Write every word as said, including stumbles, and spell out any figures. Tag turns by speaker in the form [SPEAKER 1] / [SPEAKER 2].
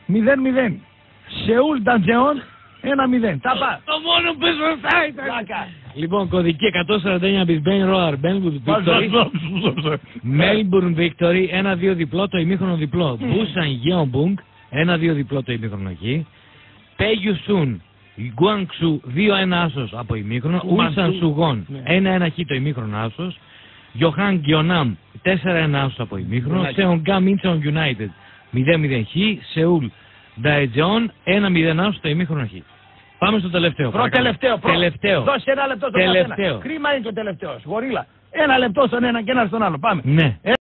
[SPEAKER 1] μηδέν μηδέν. Σεούλ Νταντζεόν ένα μηδέν. Τα πά.
[SPEAKER 2] Το μόνο που σωστά ήταν.
[SPEAKER 1] Πλάκα.
[SPEAKER 2] Λοιπόν, κωδική εκατόν σαράντα εννιά Brisbane Roar, Melbourne Victory. Melbourne Victory, ένα δύο διπλό, το ημίχρονο διπλό. Busan Gyeongbuk, ένα δύο διπλό, το ημίχρονο εκεί. Pegyusun Guangzhou, δύο ένα άσος από ημίχρονο. Ulsan Suwon, ένα ένα χ το ημίχρονο άσος. Johan Gyeonam, τέσσερα ένα άσος από ημίχρονο. Seonggam Incheon United, μηδέν μηδέν χ. Σεούλ Daejeon, ένα μηδέν άσος το ημίχρονο χ. Πάμε στο τελευταίο.
[SPEAKER 1] Προ τελευταίο. Προ.
[SPEAKER 2] Τελευταίο.
[SPEAKER 1] Δώσε ένα λεπτό στον
[SPEAKER 2] τελευταίο.
[SPEAKER 1] καθένα. Κρίμα είναι και ο τελευταίος. Γορίλα. Ένα λεπτό στον ένα και ένα στον άλλο. Πάμε.
[SPEAKER 2] Ναι.